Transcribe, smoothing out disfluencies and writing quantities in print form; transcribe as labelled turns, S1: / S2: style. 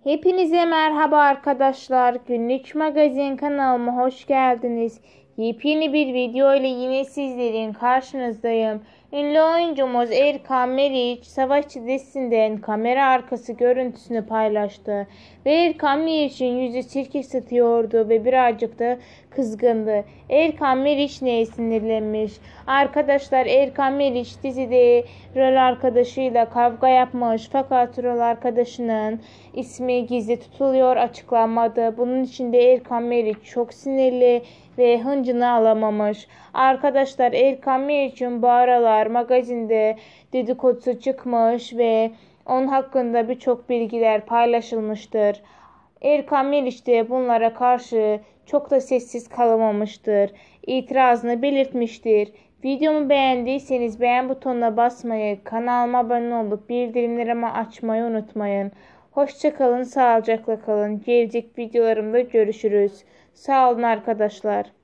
S1: Hepinize merhaba arkadaşlar. Günlük Magazin kanalıma hoş geldiniz. Yepyeni bir video ile yine sizlerin karşınızdayım. Ünlü oyuncumuz Erkan Meriç, Savaşçı dizisinden kamera arkası görüntüsünü paylaştı. Ve Erkan Meriç'in yüzü sirke satıyordu ve birazcık da kızgındı. Erkan Meriç neye sinirlenmiş? Arkadaşlar, Erkan Meriç dizide rol arkadaşıyla kavga yapmış, fakat rol arkadaşının ismi gizli tutuluyor, açıklanmadı. Bunun için de Erkan Meriç çok sinirli ve hıncını alamamış. Arkadaşlar, Erkan Meriç'in bu aralar magazinde dedikodusu çıkmış ve onun hakkında birçok bilgiler paylaşılmıştır. Erkan Meriç de bunlara karşı çok da sessiz kalamamıştır. İtirazını belirtmiştir. Videomu beğendiyseniz beğen butonuna basmayı, kanalıma abone olup bildirimlerimi açmayı unutmayın. Hoşça kalın, sağlıcakla kalın. Gelecek videolarımda görüşürüz. Sağ olun arkadaşlar.